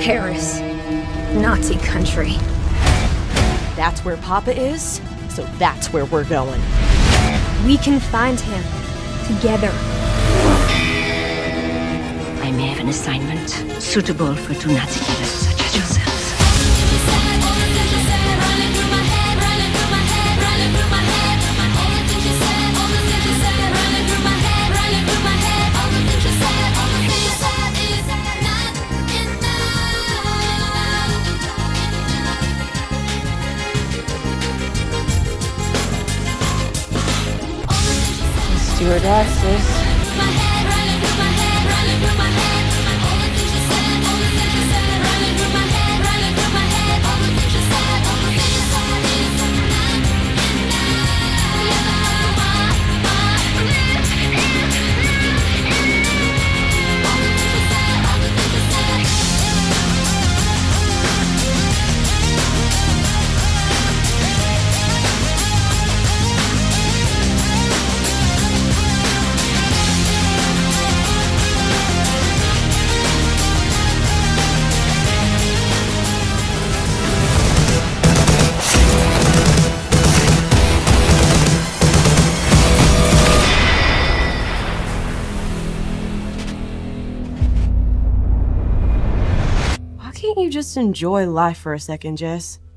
Paris. Nazi country. That's where Papa is, so that's where we're going. We can find him. Together. I may have an assignment suitable for two Nazi killers such as yourselves. Stewardesses. Can't you just enjoy life for a second, Jess?